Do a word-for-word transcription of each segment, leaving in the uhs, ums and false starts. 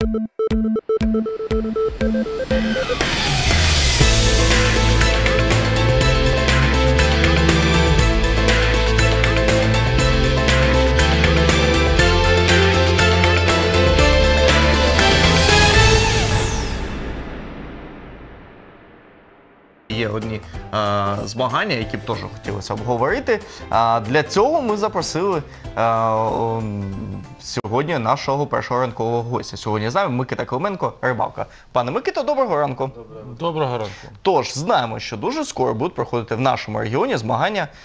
Є одні е, змагання, які б теж хотілося обговорити. А для цього ми запросили е, о, сьогодні нашого першого ранкового гостя. Сьогодні знаємо Микита Клименко, рибалка. Пане Микито, доброго ранку. Доброго, доброго ранку. Тож, знаємо, що дуже скоро будуть проходити в нашому регіоні змагання, е,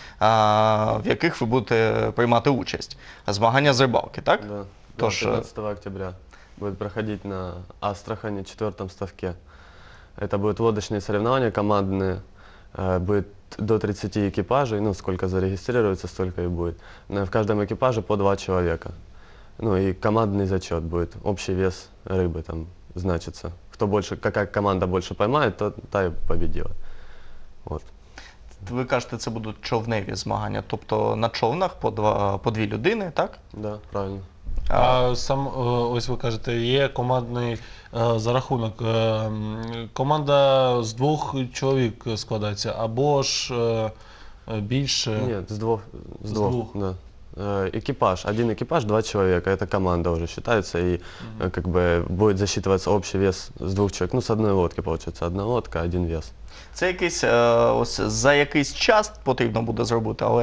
в яких ви будете приймати участь. Змагання з рибалки, так? Да. Тож, пятнадцатого октября будет проходить на Астрахани, четвертом ставке. Это будут лодочные соревнования командные, будет до тридцати экипажей, ну сколько зарегистрируется, столько и будет. В каждом экипаже по два человека. Ну и командный зачет будет, общий вес рыбы там значится. Кто больше, какая команда больше поймает, то та и победила. Вот. Ви кажете, це будуть човневі змагання, тобто на човнах по, два, по дві людини, так? Да, правильно. А сам, ось ви кажете, є командний е, зарахунок. Е, команда з двох чоловік складається, або ж е, більше? Нет, с двух. С С двух, двух. да. Э, Экипаж, один экипаж, два человека, это команда уже считается, и Мгм. как бы будет засчитываться общий вес с двух человек. Ну, с одной лодки получается, одна лодка, один вес. Це якийсь, е, ось, за якийсь час потрібно буде зробити, але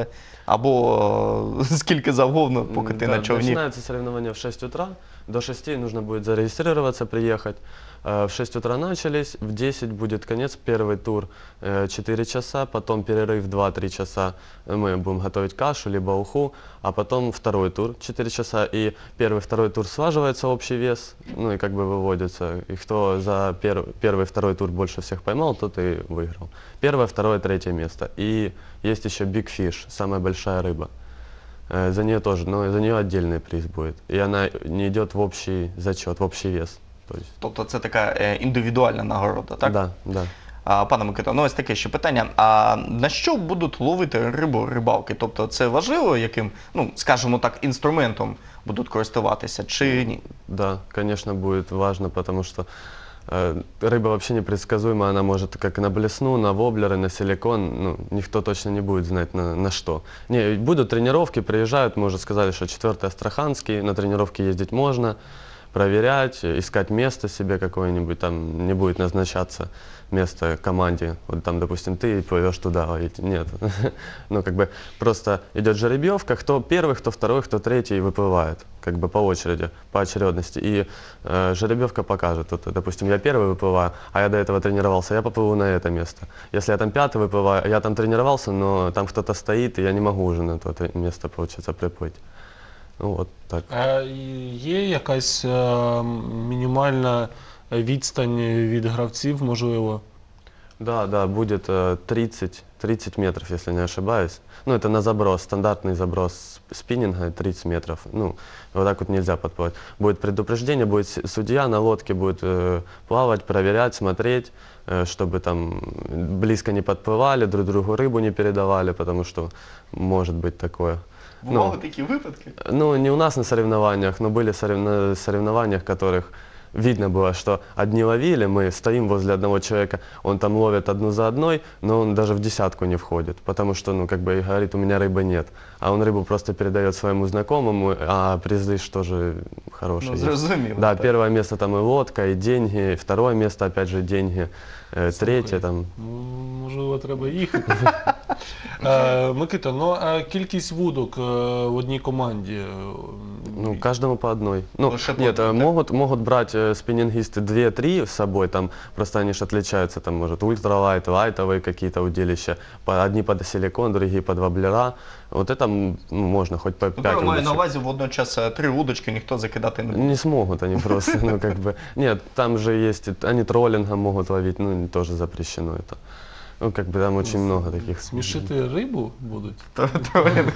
або е, скільки завгодно, поки ти Да, на човні. начинается соревнование в шесть утра, до шести нужно будет зарегистрироваться, приехать. Э, В шесть утра начались, в десять будет конец, первый тур э, четыре часа, потом перерыв два-три часа, мы будем готовить кашу, либо уху, а потом второй тур четыре часа, и первый, второй тур слаживается общий вес, ну и как бы выводится, и кто за пер, первый, второй тур больше всех поймал, тот и выиграл. Первое, второе, третье место. И есть еще Big Fish, самая большая рыба. Э, За нее тоже, но за нее отдельный приз будет. И она не идет в общий зачет, в общий вес. То есть, Тобто це така е, індивідуальна нагорода, так? Да, да. А, пане Микито, ну ось таке ще питання. А на що будуть ловити рибу рибалки? Тобто це важливо, яким, ну, скажімо так, інструментом будуть користуватися, чи ні? Да, конечно, будет важно, потому что э, рыба вообще непредсказуема, она может как на блесну, на воблеры, на силикон, ну, никто точно не будет знать на, на что. Не, будут тренировки, приезжают, мы уже сказали, что четвертый Астраханский, на тренировки ездить можно, проверять, искать место себе какое-нибудь, там не будет назначаться место команде, вот там, допустим, ты плывешь туда, ловить. Нет. Ну, как бы просто идет жеребьевка, кто первый, кто второй, кто третий выплывает, как бы по очереди, по очередности. И э, жеребьевка покажет, вот, допустим, я первый выплываю, а я до этого тренировался, я поплыву на это место. Если я там пятый выплываю, я там тренировался, но там кто-то стоит, и я не могу уже на то место, получается, приплыть. Ну, вот так. А є якась е, мінімальна відстань від гравців, можливо? Да, да, будет э, тридцать, тридцать метров, если не ошибаюсь. Ну, это на заброс, стандартный заброс спиннинга тридцать метров. Ну, вот так вот нельзя подплывать. Будет предупреждение, будет с- судья на лодке, будет э, плавать, проверять, смотреть, э, чтобы там близко не подплывали, друг другу рыбу не передавали, потому что может быть такое. Бували такі випадки? Ну, не у нас на соревнованиях, но были сорев- на соревнованиях, которых видно было, что одни ловили, мы стоим возле одного человека, он там ловит одну за одной, но он даже в десятку не входит, потому что, ну, как бы, и говорит, у меня рыбы нет. А он рыбу просто передает своему знакомому, а призы что же хорошие. Ну, есть. зрозуміло. Да, так. первое место там и лодка, и деньги, второе место опять же деньги, э, третье там. Ну, можливо, треба їхати. Е, Микита, ну а кількість вудок е, в одній команді? е, Ну, каждому по одной. Ну, Лучше по нет, одной, э, так? могут, могут брать э, спиннингисты две-три с собой, там просто они же отличаются, там, может, ультралайт, лайтовые какие-то удилища, по, одни под силикон, другие под воблера. Вот это м, ну, можно хоть по Ну, пять я маю на удочек. увазі водночас е, три удочки ніхто закидати не буде. Не смогут они просто, ну, как бы. Нет, там же есть, и- они троллингом могут ловить, ну, тоже запрещено это. Ну, как бы там очень много таких. Смішити рибу будуть? Тролінг.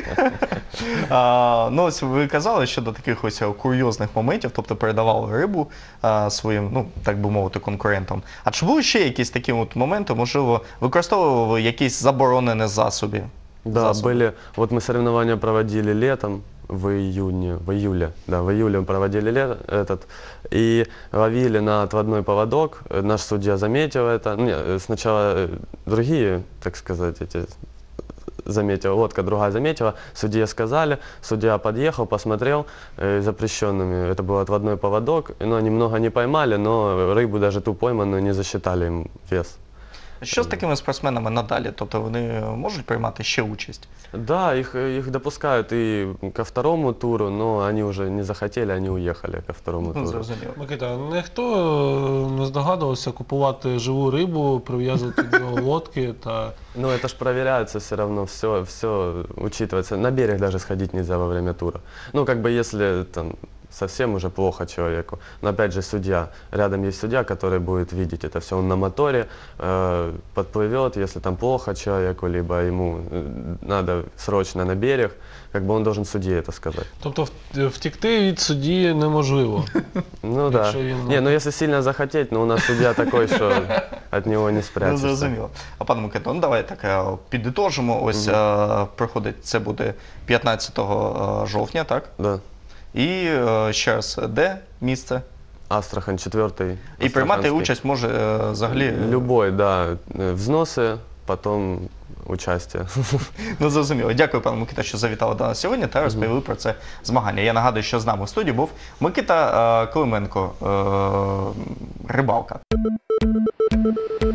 А, ну, ось ви казали щодо таких ось курйозних моментів, тобто передавали рибу а, своїм, ну, так би мовити, конкурентам. А чи були ще якісь такі от моменти, можливо, використовували якісь заборонені засоби? Да, засоби? были, вот мы соревнования проводили летом, в июне, в июле, да, в июле мы проводили лет, этот, и ловили на отводной поводок. Э, Наш судья заметил это. Ну, не, э, сначала э, другие, так сказать, эти заметила, лодка другая заметила, судье сказали, судья подъехал, посмотрел э, запрещенными, это был отводной поводок, но немного не поймали, но рыбу даже ту пойманную не засчитали им вес. Що з такими спортсменами надалі? Тобто вони можуть приймати ще участь? Да, их, их допускают и ко второму туру, но они уже не захотели, они уехали ко второму Ну, туру. зрозуміло. Микита, ніхто е, не здогадувався купувати живу рибу, прив'язувати до лодки та Ну, это ж проверяется все равно, все, все учитывается. На берег даже сходить нельзя во время тура. Ну, как бы если там совсем уже плохо человеку. Но опять же судья, рядом есть судья, который будет видеть это все. Он на моторе э, подплывет, если там плохо человеку, либо ему э, надо срочно на берег, как бы он должен судье это сказать. тобто в- втекти від судді неможливо. Ну да. Якщо він, Не, ну если сильно захотеть, но у нас судья такой, что от него не Ну, спрячешься. зрозуміло. А пане Микито, ну давай так е, підітожимо. Ось е, проходить, це буде п'ятнадцятого жовтня, так? Да. І е, ще раз, де місце? Астрахань, четвертый. І приймати Астраханский. участь може е, взагалі. е, Любой, да. Э, Взносы, потом участие. Ну, зрозуміло. Дякую, пане Микита, що завітали до нас сьогодні та розповіли про це змагання. Я нагадую, що з нами в студії був Микита е, Клименко, е, рибалка.